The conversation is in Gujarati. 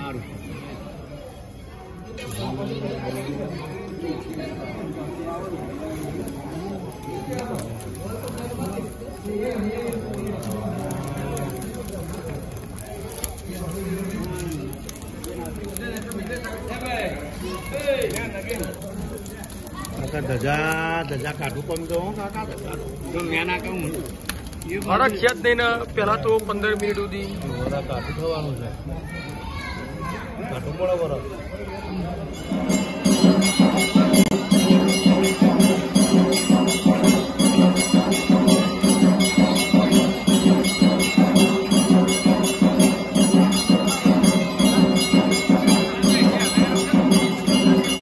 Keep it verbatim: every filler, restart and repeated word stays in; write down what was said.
ધજા ધજા કાઢું કોમ તો કાકા તો મેં ના કહું મારા ખ્યાત નહીં ને પેલા તો પંદર મિનિટ સુધી કાઢું થવાનું છે કાઢું પડે બરાબર